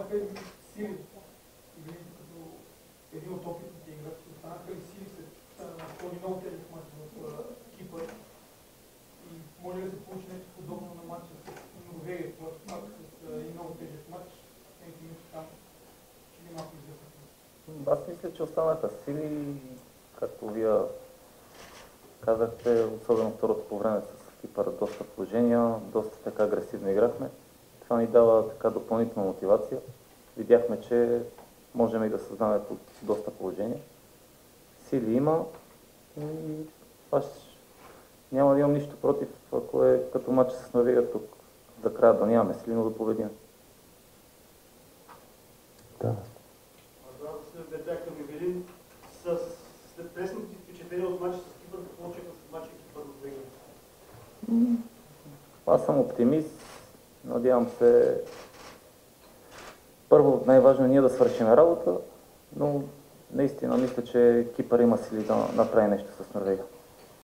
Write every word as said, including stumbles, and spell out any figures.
останаха ли сили? Или като един от опитните играчи, останаха ли сили след този много тежък матч в Кипър? И може ли да се получи нещо подобно на матча с Норвегия, пак с един много тежък матч, някакви нещо там, че ли малко известно? Аз мисля, че останаха сили, както вие казахте, особено второто по време с Кипър, доста положения, доста така агресивно играхме. Това ни дава така допълнителна мотивация. Видяхме, че можем и да създаваме доста положения. Сили има и аз няма да имам нищо против, ако е като матч с Норвегия тук. За края да нямаме сили, но да победим. Да. След към Евелин, след пресните впечатления от матча с Кипър, какво очаква след матча Кипър-Норвегия? Аз съм оптимист. Надявам се, първо най-важно е ние да свършим работа, но наистина мисля, че Кипър има сили да направи нещо с Норвегия.